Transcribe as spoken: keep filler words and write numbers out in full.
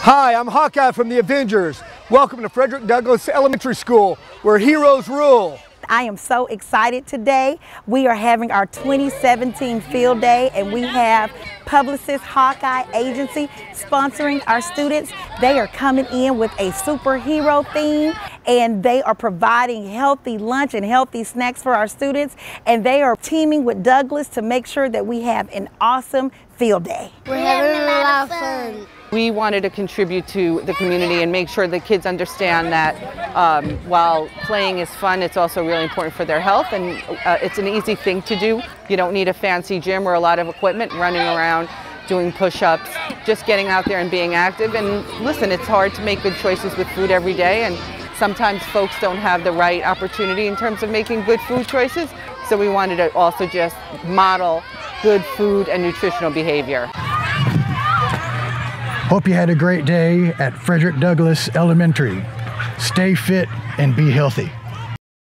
Hi, I'm Hawkeye from the Avengers. Welcome to Frederick Douglass Elementary School, where heroes rule. I am so excited today. We are having our twenty seventeen field day, and we have Publicist Hawkeye Agency sponsoring our students. They are coming in with a superhero theme, and they are providing healthy lunch and healthy snacks for our students, and they are teaming with Douglass to make sure that we have an awesome field day. We're having a lot of fun. We wanted to contribute to the community and make sure the kids understand that um, while playing is fun, it's also really important for their health, and uh, it's an easy thing to do. You don't need a fancy gym or a lot of equipment, running around doing push-ups, just getting out there and being active. And listen, it's hard to make good choices with food every day, and sometimes folks don't have the right opportunity in terms of making good food choices, so we wanted to also just model good food and nutritional behavior. Hope you had a great day at Frederick Douglass Elementary. Stay fit and be healthy.